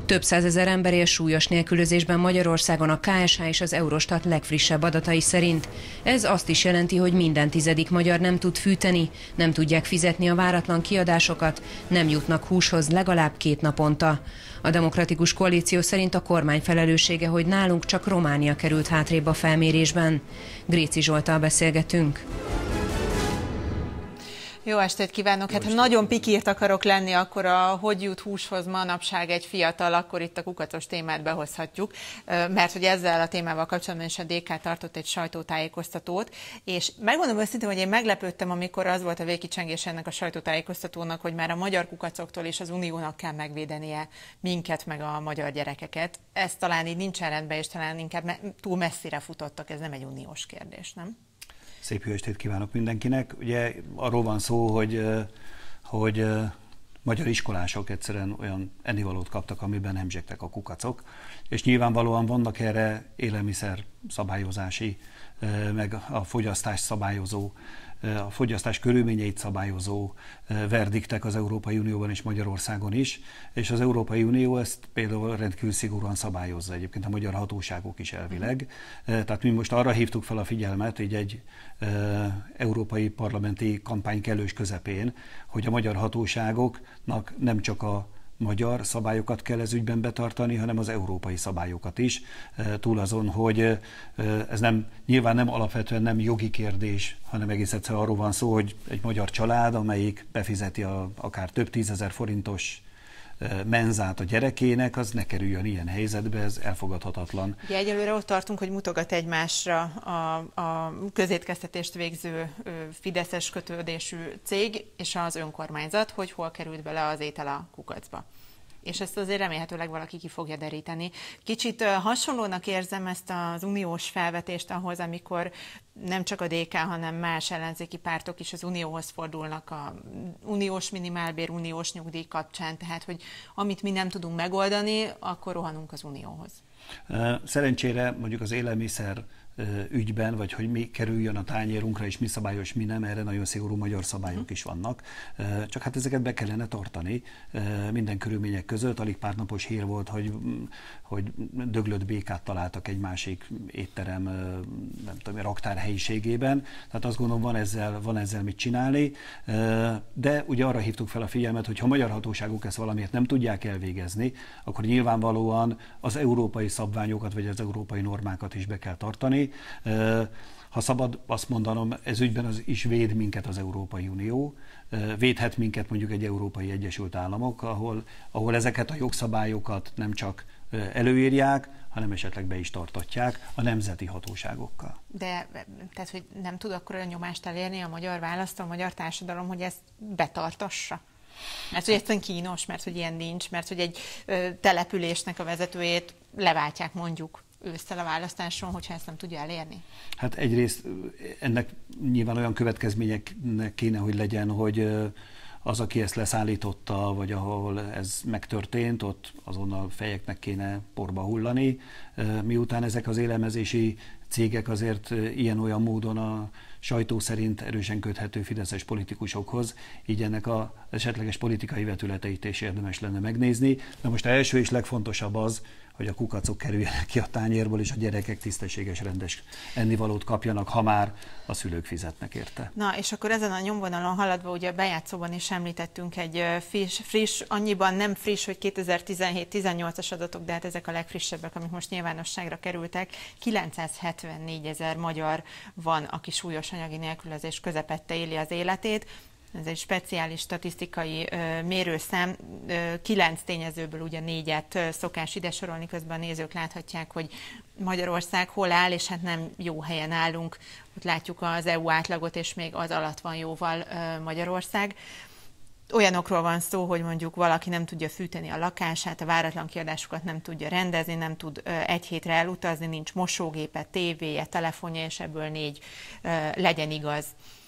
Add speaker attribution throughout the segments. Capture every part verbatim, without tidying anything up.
Speaker 1: Több százezer ember él súlyos nélkülözésben Magyarországon a ká es há és az Eurostat legfrissebb adatai szerint. Ez azt is jelenti, hogy minden tizedik magyar nem tud fűteni, nem tudják fizetni a váratlan kiadásokat, nem jutnak húshoz legalább két naponta. A Demokratikus Koalíció szerint a kormány felelőssége, hogy nálunk csak Románia került hátrébb a felmérésben. Gréci Zsolttal beszélgetünk.
Speaker 2: Jó estét kívánok! Hát ha nagyon pikírt akarok lenni, akkor a hogy jut húshoz manapság egy fiatal, akkor itt a kukacos témát behozhatjuk, mert hogy ezzel a témával kapcsolatban is a dé ká tartott egy sajtótájékoztatót, és megmondom őszintén, hogy én meglepődtem, amikor az volt a végkicsengés ennek a sajtótájékoztatónak, hogy már a magyar kukacoktól és az Uniónak kell megvédenie minket, meg a magyar gyerekeket. Ez talán így nincsen rendben, és talán inkább túl messzire futottak, ez nem egy uniós kérdés, nem?
Speaker 3: Szép jó estét kívánok mindenkinek. Ugye arról van szó, hogy, hogy magyar iskolások egyszerűen olyan ennivalót kaptak, amiben nem zsegtek a kukacok, és nyilvánvalóan vannak erre élelmiszer szabályozási, meg a fogyasztás szabályozó, a fogyasztás körülményeit szabályozó verdiktek az Európai Unióban és Magyarországon is, és az Európai Unió ezt például rendkívül szigorúan szabályozza, egyébként a magyar hatóságok is elvileg. Tehát mi most arra hívtuk fel a figyelmet, így egy e, európai parlamenti kampány kellős közepén, hogy a magyar hatóságoknak nem csak a magyar szabályokat kell ez ügyben betartani, hanem az európai szabályokat is. Túl azon, hogy ez nem, nyilván nem alapvetően nem jogi kérdés, hanem egész egyszerűen arról van szó, hogy egy magyar család, amelyik befizeti a, akár több tízezer forintos menzát a gyerekének, az ne kerüljön ilyen helyzetbe, ez elfogadhatatlan.
Speaker 2: Ugye egyelőre ott tartunk, hogy mutogat egymásra a, a közétkeztetést végző fideszes kötődésű cég és az önkormányzat, hogy hol került bele az étel a kukacba. És ezt azért remélhetőleg valaki ki fogja deríteni. Kicsit hasonlónak érzem ezt az uniós felvetést ahhoz, amikor nem csak a dé ká, hanem más ellenzéki pártok is az unióhoz fordulnak a uniós minimálbér, uniós nyugdíj kapcsán, tehát hogy amit mi nem tudunk megoldani, akkor rohanunk az unióhoz.
Speaker 3: Szerencsére mondjuk az élelmiszer ügyben, vagy hogy mi kerüljön a tányérunkra, és mi szabályos, mi nem, erre nagyon szigorú magyar szabályok is vannak. Csak hát ezeket be kellene tartani minden körülmények között. Alig pár napos hír volt, hogy, hogy döglött békát találtak egy másik étterem, nem tudom, raktár helyiségében. Tehát azt gondolom, van ezzel, van ezzel mit csinálni. De ugye arra hívtuk fel a figyelmet, hogy ha a magyar hatóságok ezt valamiért nem tudják elvégezni, akkor nyilvánvalóan az európai szabványokat, vagy az európai normákat is be kell tartani. Ha szabad azt mondanom, ez ügyben az is véd minket az Európai Unió, védhet minket mondjuk egy Európai Egyesült Államok, ahol, ahol ezeket a jogszabályokat nem csak előírják, hanem esetleg be is tartatják a nemzeti hatóságokkal.
Speaker 2: De tehát, hogy nem tud akkor olyan nyomást elérni a magyar választó, a magyar társadalom, hogy ezt betartassa? Mert hogy egyszerűen kínos, mert hogy ilyen nincs, mert hogy egy ö, településnek a vezetőjét leváltják mondjuk ősszel a választáson, hogyha ezt nem tudja elérni?
Speaker 3: Hát egyrészt ennek nyilván olyan következményeknek kéne, hogy legyen, hogy az, aki ezt leszállította, vagy ahol ez megtörtént, ott azonnal fejeknek kéne porba hullani. Miután ezek az élelmezési cégek azért ilyen-olyan módon a sajtó szerint erősen köthető fideszes politikusokhoz, így ennek az esetleges politikai vetületeit is érdemes lenne megnézni. De most az első és legfontosabb az, hogy a kukacok kerüljenek ki a tányérból, és a gyerekek tisztességes, rendes ennivalót kapjanak, ha már a szülők fizetnek érte.
Speaker 2: Na, és akkor ezen a nyomvonalon haladva, ugye a bejátszóban is említettünk egy friss, friss annyiban nem friss, hogy kétezer-tizenhét tizennyolcas adatok, de hát ezek a legfrissebbek, amik most nyilvánosságra kerültek. kilencszázhetvennégy ezer magyar van, aki súlyos anyagi nélkülözés közepette éli az életét. Ez egy speciális statisztikai ö, mérőszám, ö, kilenc tényezőből ugye négyet ö, szokás ide sorolni, közben a nézők láthatják, hogy Magyarország hol áll, és hát nem jó helyen állunk. Ott látjuk az é u átlagot, és még az alatt van jóval ö, Magyarország. Olyanokról van szó, hogy mondjuk valaki nem tudja fűteni a lakását, a váratlan kiadásokat nem tudja rendezni, nem tud ö, egy hétre elutazni, nincs mosógépe, tévéje, telefonja, és ebből négy ö, legyen igaz.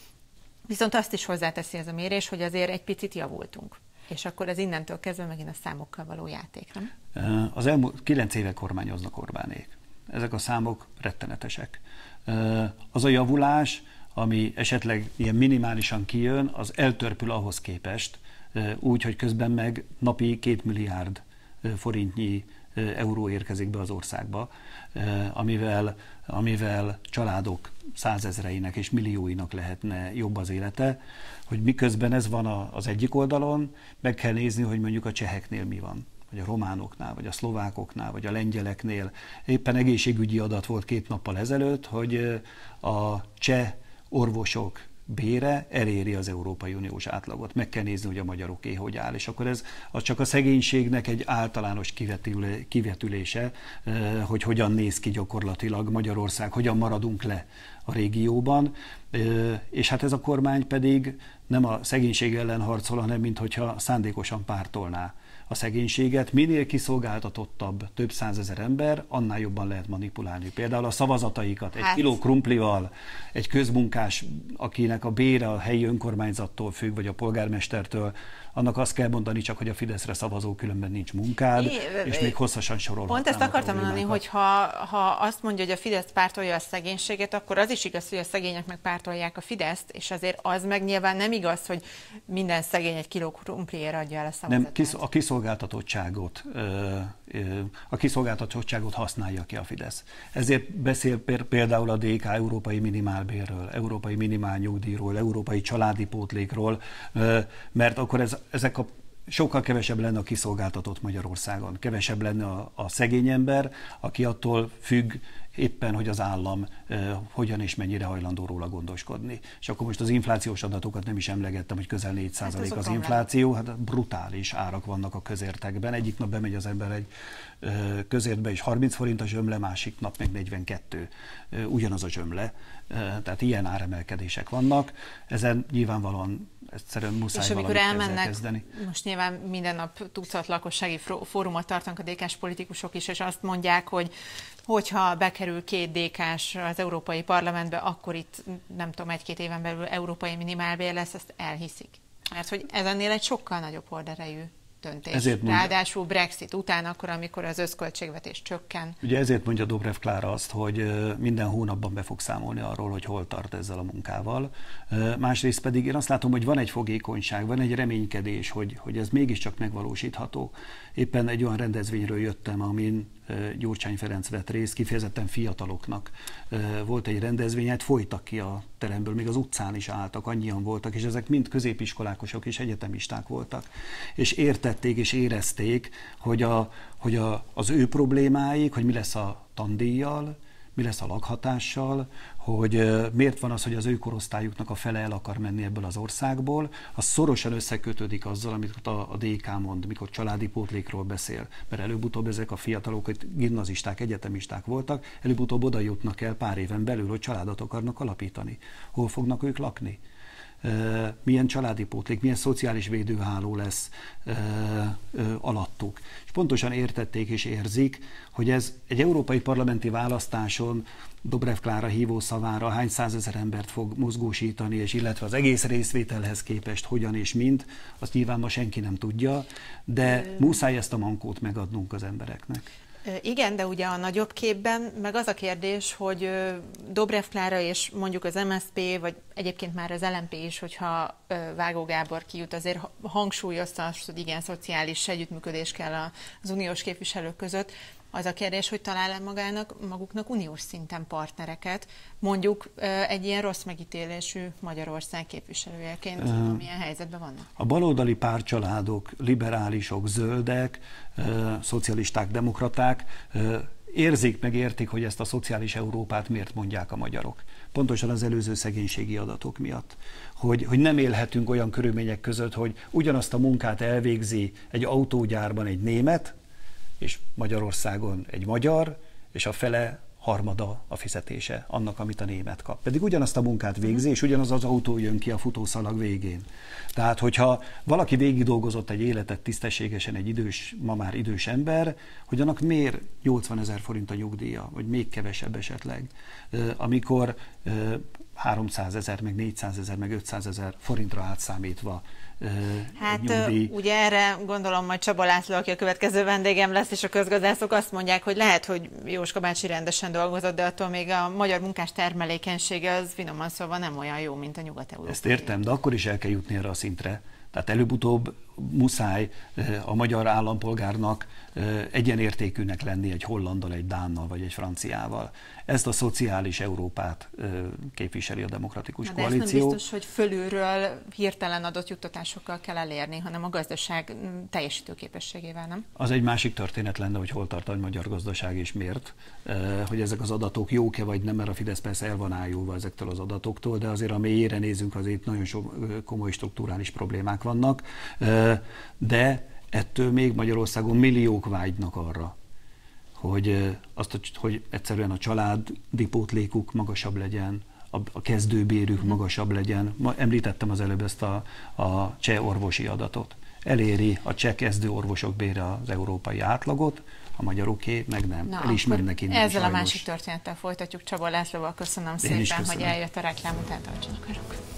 Speaker 2: Viszont azt is hozzáteszi ez a mérés, hogy azért egy picit javultunk. És akkor ez innentől kezdve megint a számokkal való játék, nem?
Speaker 3: Az elmúlt kilenc éve kormányoznak Orbánék. Ezek a számok rettenetesek. Az a javulás, ami esetleg ilyen minimálisan kijön, az eltörpül ahhoz képest, úgy, hogy közben meg napi két milliárd forintnyi euró érkezik be az országba, amivel, amivel családok százezreinek és millióinak lehetne jobb az élete, hogy miközben ez van az egyik oldalon, meg kell nézni, hogy mondjuk a cseheknél mi van, vagy a románoknál, vagy a szlovákoknál, vagy a lengyeleknél. Éppen egészségügyi adat volt két nappal ezelőtt, hogy a cseh orvosok bére eléri az Európai Uniós átlagot. Meg kell nézni, hogy a magyaroké hogy áll. És akkor ez az csak a szegénységnek egy általános kivetülése, hogy hogyan néz ki gyakorlatilag Magyarország, hogyan maradunk le a régióban. És hát ez a kormány pedig nem a szegénység ellen harcol, hanem minthogyha szándékosan pártolná a szegénységet. Minél kiszolgáltatottabb több százezer ember, annál jobban lehet manipulálni. Például a szavazataikat egy hát. kiló krumplival, egy közmunkás, akinek a bére a helyi önkormányzattól függ, vagy a polgármestertől, annak azt kell mondani csak, hogy a Fideszre szavazó, különben nincs munkád, é, és még hosszasan sorolhatnám.
Speaker 2: Pont ezt akartam mondani, hogy ha, ha azt mondja, hogy a Fidesz pártolja a szegénységet, akkor az is igaz, hogy a szegények meg pártolják a Fideszt, és azért az meg nyilván nem igaz, hogy minden szegény egy kiló krumpliért adja el a szavazatát.
Speaker 3: Nem, a kiszolgáltatottságot, a kiszolgáltatottságot használja ki a Fidesz. Ezért beszél például a dé ká európai minimálbérről, európai minimálnyugdíjról, európai családi pótlékról, mert akkor ez ezek a sokkal kevesebb lenne a kiszolgáltatott Magyarországon. Kevesebb lenne a, a szegény ember, aki attól függ éppen, hogy az állam eh, hogyan és mennyire hajlandó róla gondoskodni. És akkor most az inflációs adatokat nem is emlegettem, hogy közel négy százalék hát az, az infláció, hát brutális árak vannak a közértekben. Egyik nap bemegy az ember egy eh, közértbe, és harminc forint a zsömle, másik nap meg negyvenkettő. Eh, ugyanaz a zsömle. Eh, tehát ilyen áremelkedések vannak. Ezen nyilvánvalóan egyszerűen muszáj
Speaker 2: és amikor elmennek,
Speaker 3: kezdeni.
Speaker 2: Most nyilván minden nap tucat lakossági fórumot tartanak a dé ká-s politikusok is, és azt mondják, hogy hogyha bekerül két dé ká-s az Európai Parlamentbe, akkor itt nem tudom, egy-két éven belül európai minimálbér lesz, ezt elhiszik. Mert hogy ez ennél egy sokkal nagyobb horderejű döntés. Ezért mondja, ráadásul Brexit után, akkor, amikor az összköltségvetés csökken.
Speaker 3: Ugye ezért mondja Dobrev Klára azt, hogy minden hónapban be fog számolni arról, hogy hol tart ezzel a munkával. Másrészt pedig én azt látom, hogy van egy fogékonyság, van egy reménykedés, hogy, hogy ez mégiscsak megvalósítható. Éppen egy olyan rendezvényről jöttem, amin Gyurcsány Ferenc vett részt, kifejezetten fiataloknak volt egy rendezvény, hát folytak ki a teremből, még az utcán is álltak, annyian voltak, és ezek mind középiskolákosok és egyetemisták voltak. És értették és érezték, hogy, a, hogy a, az ő problémáik, hogy mi lesz a tandíjjal, mi lesz a lakhatással, hogy miért van az, hogy az ő korosztályuknak a fele el akar menni ebből az országból, az szorosan összekötődik azzal, amit a, a dé ká mond, mikor családi pótlékról beszél. Mert előbb-utóbb ezek a fiatalok, hogy gimnazisták, egyetemisták voltak, előbb-utóbb oda jutnak el pár éven belül, hogy családot akarnak alapítani. Hol fognak ők lakni? Milyen családi pótlék, milyen szociális védőháló lesz uh, uh, alattuk. És pontosan értették és érzik, hogy ez egy európai parlamenti választáson Dobrev Klára hívó szavára hány százezer embert fog mozgósítani, és illetve az egész részvételhez képest hogyan és mint, azt nyilván ma senki nem tudja, de muszáj ezt a mankót megadnunk az embereknek.
Speaker 2: Igen, de ugye a nagyobb képben meg az a kérdés, hogy Dobrev Klára és mondjuk az em es zé pé, vagy egyébként már az el em pé is, hogyha Vágó Gábor kijut, azért hangsúlyozta azt, hogy igen, szociális együttműködés kell az uniós képviselők között. Az a kérdés, hogy talál-e magának, maguknak uniós szinten partnereket, mondjuk egy ilyen rossz megítélésű Magyarország képviselőjeként, uh, milyen helyzetben vannak?
Speaker 3: A baloldali pártcsaládok, liberálisok, zöldek, uh, szocialisták, demokraták uh, érzik, meg értik, hogy ezt a szociális Európát miért mondják a magyarok. Pontosan az előző szegénységi adatok miatt. Hogy, hogy nem élhetünk olyan körülmények között, hogy ugyanazt a munkát elvégzi egy autógyárban egy német, és Magyarországon egy magyar, és a fele harmada a fizetése annak, amit a német kap. Pedig ugyanazt a munkát végzi, és ugyanaz az autó jön ki a futószalag végén. Tehát, hogyha valaki végig dolgozott egy életet tisztességesen, egy idős, ma már idős ember, hogy annak miért nyolcvanezer forint a nyugdíja, vagy még kevesebb esetleg, amikor háromszázezer, meg négyszázezer, meg ötszázezer forintra átszámítva
Speaker 2: Hát nyugdíj. Ugye erre gondolom majd Csaba László, aki a következő vendégem lesz, és a közgazdászok azt mondják, hogy lehet, hogy Jóska bácsi rendesen dolgozott, de attól még a magyar munkás termelékenysége az finoman szólva nem olyan jó, mint a nyugat-európai.
Speaker 3: Ezt értem, de akkor is el kell jutni erre a szintre. Tehát előbb-utóbb muszáj a magyar állampolgárnak egyenértékűnek lenni egy hollanddal, egy dánnal vagy egy franciával. Ezt a szociális Európát képviseli a demokratikus
Speaker 2: Na,
Speaker 3: koalíció.
Speaker 2: De ez nem biztos, hogy fölülről hirtelen adott juttatásokkal kell elérni, hanem a gazdaság teljesítőképességével, nem?
Speaker 3: Az egy másik történet lenne, hogy hol tart a magyar gazdaság és miért, hogy ezek az adatok jók-e vagy nem, mert a Fidesz persze el van ájulva ezektől az adatoktól, de azért a mélyére nézünk, azért nagyon sok komoly strukturális problémák vannak, de ettől még Magyarországon milliók vágynak arra, hogy, azt, hogy egyszerűen a családi pótlékuk magasabb legyen, a kezdőbérük magasabb legyen. Ma említettem az előbb ezt a, a cseh orvosi adatot. Eléri a cseh kezdőorvosok bére az európai átlagot, a magyaroké meg nem.
Speaker 2: Na,
Speaker 3: El is mennek innen.
Speaker 2: Ezzel
Speaker 3: sajnos.
Speaker 2: a másik történettel folytatjuk. Csaba Lászlóval köszönöm
Speaker 3: Én
Speaker 2: szépen,
Speaker 3: köszönöm.
Speaker 2: hogy eljött a reklám után, tartsanak velünk.